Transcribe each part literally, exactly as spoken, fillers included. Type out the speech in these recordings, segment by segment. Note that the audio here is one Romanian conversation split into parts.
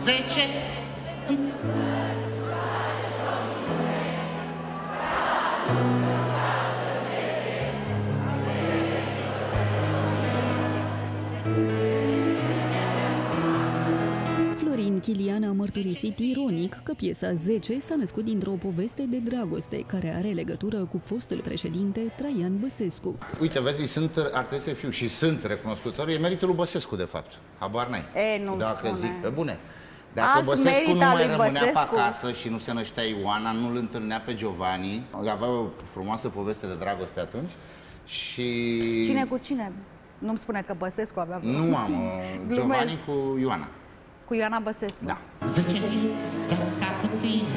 zece. Florin Chilian a mărturisit ironic că piesa zece s-a născut dintr-o poveste de dragoste care are legătură cu fostul președinte Traian Băsescu. Uite, vezi, sunt, ar trebui să fiu și sunt recunoscător, e meritul lui Băsescu, de fapt. Habar n-ai. E, nu Dacă spune. zic pe bune. Dacă Alt Băsescu nu merit al mai lui rămânea Băsescu. pe acasă și nu se năștea Ioana, nu-l întâlnea pe Giovanni, avea o frumoasă poveste de dragoste atunci și... Cine cu cine? Nu-mi spune că Băsescu avea... Nu am, Giovanni cu Ioana. Cu Ioana Băsescu. Da. Zece vieți de-a sta cu tine,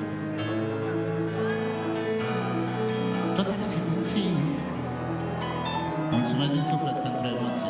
tot ar fi puțin. Mulțumesc din suflet pentru emoție.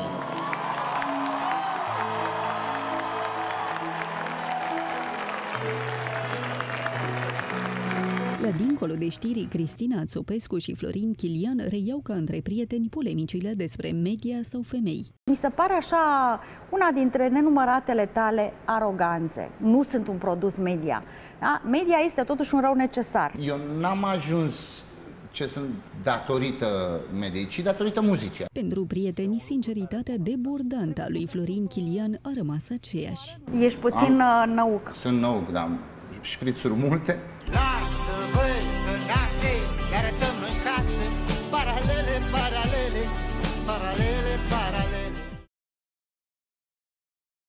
La dincolo de știri, Cristina Țopescu și Florin Chilian reiau ca între prieteni polemicile despre media sau femei. Mi se pare așa una dintre nenumăratele tale aroganțe. Nu sunt un produs media. Da? Media este totuși un rău necesar. Eu n-am ajuns ce sunt datorită mediei, ci datorită muzicii. Pentru prieteni, sinceritatea debordantă a lui Florin Chilian a rămas aceeași. Ești puțin Am... uh, năuc. Sunt năuc, dar șprițuri multe. Lasă, băi, că nase, le arătăm noi casă, paralele, paralele, paralele, paralele.